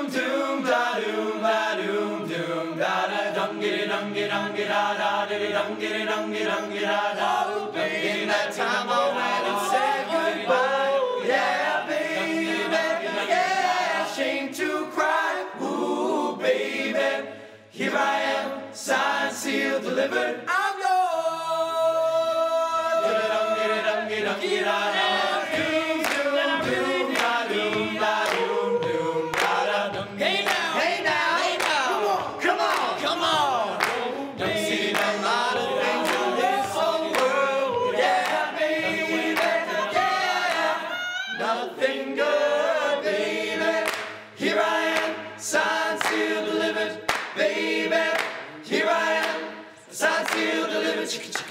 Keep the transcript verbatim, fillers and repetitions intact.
doom, doom, da, doom, da, doom, doom, da, da, dum, giddy, dum, giddy, dum, giddy, da, da, diddy, dum, giddy, dum, giddy, dum, giddy, da, da. Oh, baby, that time I went and said goodbye. Yeah, baby, yeah, shame to cry. Ooh, baby, here I am, signed, sealed, delivered. I'm yours. Diddy, dum, giddy, dum, giddy, dum, giddy, da, da. Nothing good, baby. Here I am, signed, sealed, delivered, baby. Here I am, signed, sealed, delivered.